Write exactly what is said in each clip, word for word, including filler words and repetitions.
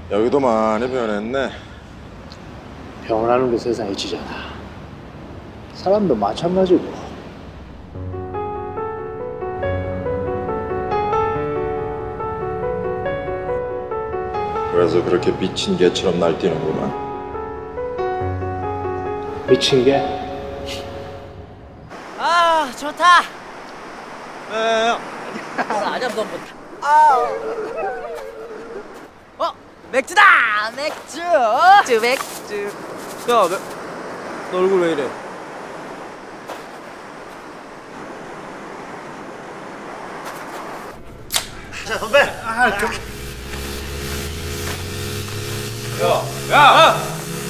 여기도 많이 변했네. 변하는 게 세상의 이치잖아. 사람도 마찬가지고. 그래서 그렇게 미친 개처럼 날뛰는구만. 미친 개? 아 좋다. 에, 아니야 넌 못해. 아. 어 맥주다 맥주. 맥주 맥주. 야, 왜, 너 얼굴 왜 이래? 자, 선배. 아, 그... 야, 야!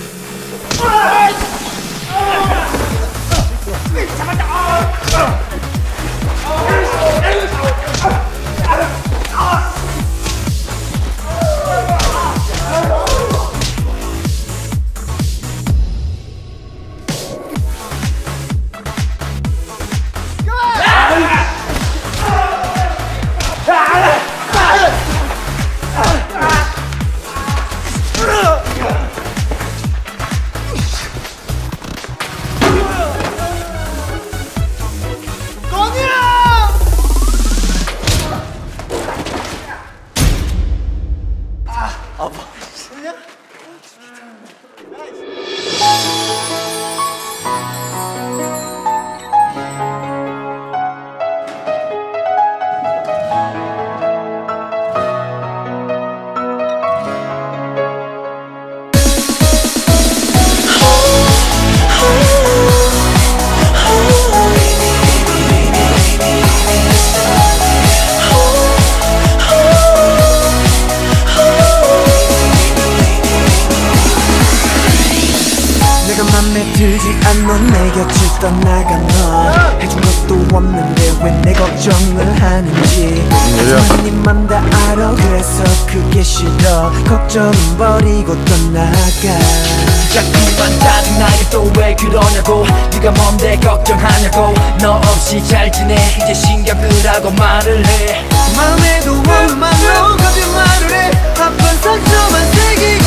들지 않는 내 곁을 떠나간 넌 해준 것도 없는데 왜 내 걱정을 하는지 하지만 니만 다 알아. 그래서 그게 싫어. 걱정은 버리고 떠나가. 자꾸만 짜증나게 또 왜 그러냐고. 네가 뭔데 걱정하냐고. 너 없이 잘 지내 이제 신경 끄라고 말을 해. 마음에도 없는 말로 거짓말을 해. 아픈 상처만 새기고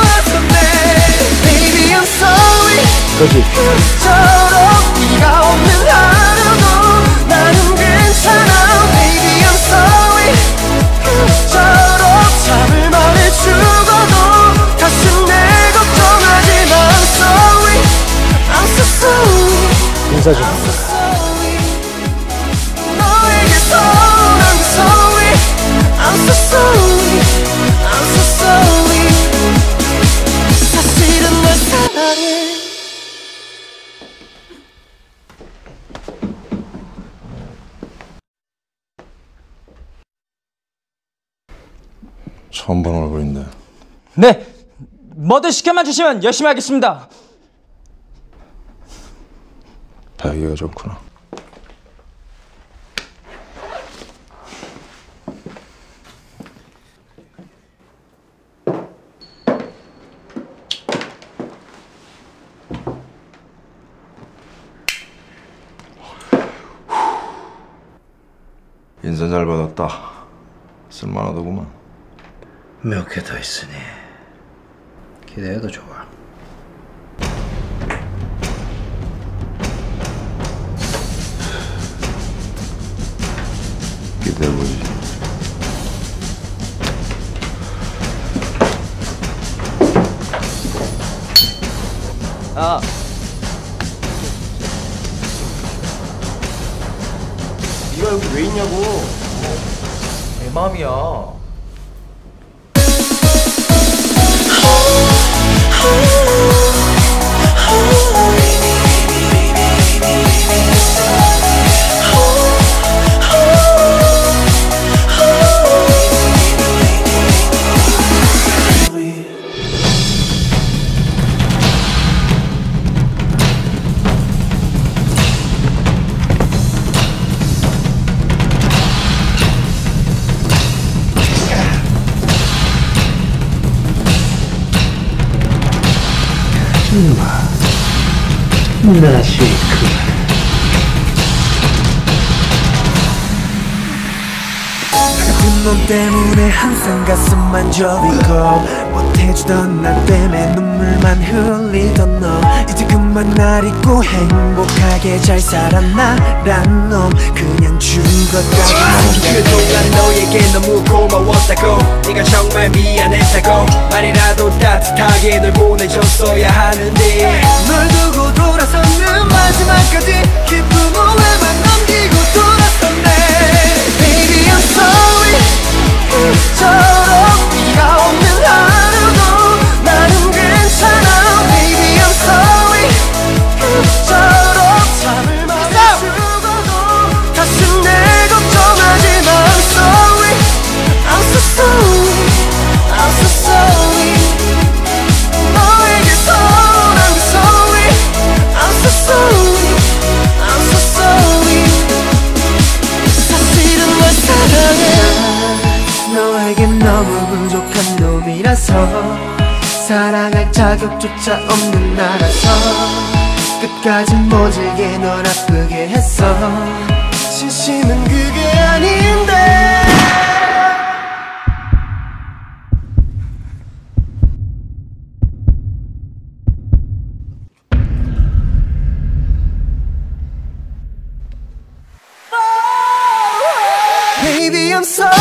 돌아섰네. Baby I'm sorry. 그지? 그처럼 네가 없는 하루도 나는 괜찮아. Baby I'm sorry. 그처럼 잠을 많이 죽어도 다시 내 걱정하지 마. I'm sorry. I'm so sorry. 인사 좀. I'm so sorry. 너에게서 I'm sorry. I'm so sorry. I'm so sorry. 사실은 널 사랑해. 처음 본 얼굴인데. 네, 뭐든 시켜만 주시면 열심히 하겠습니다. 배기가 좋구나. 인사 잘 받았다. 쓸만하더구만. 몇 개 더 있으니 기대해도 좋아. 기대해보지. 야. 네가 여기 왜 있냐고. 내 맘이야. 나 쉐이크. 같은 놈 때문에 항상 가슴만 저리고 사랑해주던 나 때문에 눈물만 흘리던 너 이제 그만 날 잊고 행복하게 잘 살았나 란 놈 그냥 죽었다고 그동안 너에게 너무 고마웠다고 네가 정말 미안했다고 말이라도 따뜻하게 널 보내줬어야 하는데 널 두고 돌아서는 마지막까지 기쁜 후회만 남기고 돌아섰네 Baby I'm sorry 그처럼 네가 없는 하루도 나는 괜찮아 Baby I'm sorry 그처럼 잠을 많이 죽어도 다시 내 걱정하지 마 I'm sorry I'm so sorry I'm so sorry 너에게서 난 sorry I'm so sorry I'm so sorry 사실은 널 사랑해 너에겐 너무 부족한 놈이라서 사랑할 자격조차 없는 나라서 끝까지 모질게 널 아프게 했어 진심은 그게 아닌데 Baby I'm sorry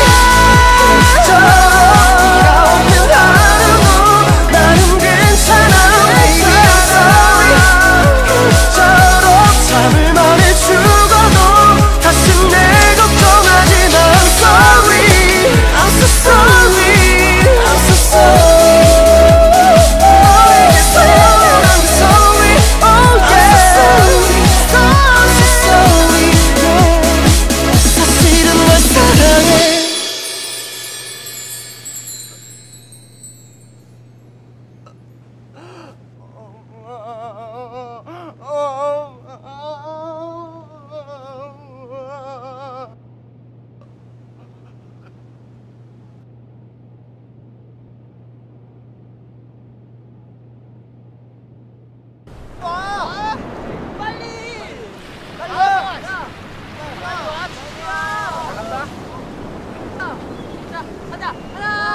네가 없는 하루도 나는 괜찮아 Baby I'm sorry 그처럼 잠을 많이 죽어도 다시 내 걱정하지 마 I'm sorry I'm so sorry I'm so sorry 너에게서 난 sorry Oh yeah I'm so sorry yeah 사실은 널 사랑해 자, 가자. 하나,